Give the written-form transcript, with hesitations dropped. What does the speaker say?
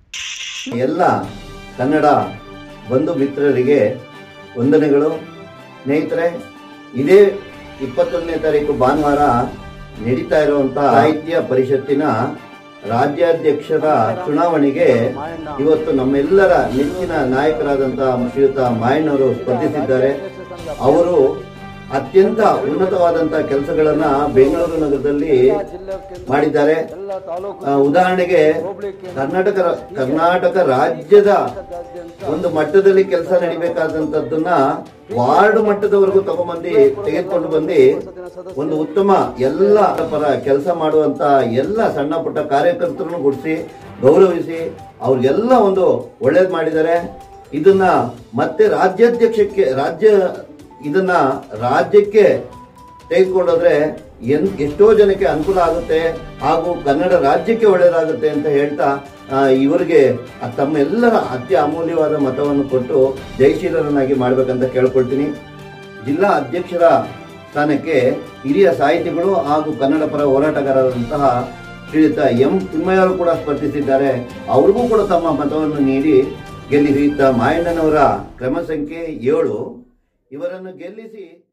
ಎಲ್ಲ ಕನ್ನಡ ಬಂಧು ಮಿತ್ರರಿಗೆ ವಂದನೆಗಳು. ಸ್ನೇಹಿತರೆ, ಇದೇ 21ನೇ ತಾರೀಕು ಭಾನುವಾರ ನಡೀತಾ ಇರುವಂತ ಸಾಹಿತ್ಯ ಪರಿಷತ್ತಿನ ರಾಜ್ಯಾಧ್ಯಕ್ಷರ ಚುನಾವಣೆಗೆ ಇವತ್ತು ನಮ್ಮೆಲ್ಲರ ನೆಚ್ಚಿನ ನಾಯಕರಾದಂತಹ ಶ್ರೀಯುತ ಮಾಯಣ್ಣವರು ಸ್ಪರ್ಧಿಸಿದ್ದಾರೆ. ಅವರು ಅತ್ಯಂತ ಉನ್ನತವಾದಂತಹ ಕೆಲಸಗಳನ್ನ ಬೆಂಗಳೂರು ನಗರದಲ್ಲಿ ಮಾಡಿದ್ದಾರೆ. ಉದಾಹರಣೆಗೆ ಕರ್ನಾಟಕ ರಾಜ್ಯದ ಒಂದು ಮಟ್ಟದಲ್ಲಿ ಕೆಲಸ ನಡಿಬೇಕಾದಂತದ್ದನ್ನ ವಾರ್ಡ್ ಮಟ್ಟದವರೆಗೂ ತೆಗೆದುಕೊಂಡು ಬಂದು ಒಂದು ಉತ್ತಮ ಎಲ್ಲ ಪರ ಕೆಲಸ ಮಾಡುವಂತ ಎಲ್ಲ ಸಣ್ಣ ಪುಟ್ಟ ಕಾರ್ಯಕರ್ತರನ್ನು ಗುಡಿಸಿ ಗೌರವಿಸಿ ಅವ್ರಿಗೆಲ್ಲ ಒಂದು ಒಳ್ಳೇದು ಮಾಡಿದ್ದಾರೆ. ಇದನ್ನ ಮತ್ತೆ ರಾಜ್ಯಕ್ಕೆ ತೆಗೆದುಕೊಂಡೋದ್ರೆ ಎಷ್ಟೋ ಜನಕ್ಕೆ ಅನುಕೂಲ ಆಗುತ್ತೆ ಹಾಗೂ ಕನ್ನಡ ರಾಜ್ಯಕ್ಕೆ ಒಳ್ಳೆಯದಾಗುತ್ತೆ ಅಂತ ಹೇಳ್ತಾ ಇವರಿಗೆ ತಮ್ಮೆಲ್ಲರ ಅತಿ ಅಮೂಲ್ಯವಾದ ಮತವನ್ನು ಕೊಟ್ಟು ಜಯಶೀಲರನ್ನಾಗಿ ಮಾಡಬೇಕಂತ ಕೇಳ್ಕೊಳ್ತೀನಿ. ಜಿಲ್ಲಾ ಅಧ್ಯಕ್ಷರ ಸ್ಥಾನಕ್ಕೆ ಹಿರಿಯ ಸಾಹಿತಿಗಳು ಹಾಗೂ ಕನ್ನಡ ಪರ ಹೋರಾಟಗಾರರಾದಂತಹ ಶ್ರೀಯುತ ಎಂ ತಿಮ್ಮಯ್ಯವರು ಕೂಡ ಸ್ಪರ್ಧಿಸಿದ್ದಾರೆ. ಅವ್ರಿಗೂ ಕೂಡ ತಮ್ಮ ಮತವನ್ನು ನೀಡಿ ಗೆಲ್ಲಿಸಿ ಮಾಯಣ್ಣನವರ ಕ್ರಮ ಸಂಖ್ಯೆ 7 ಇವರನ್ನು ಗೆಲ್ಲಿಸಿ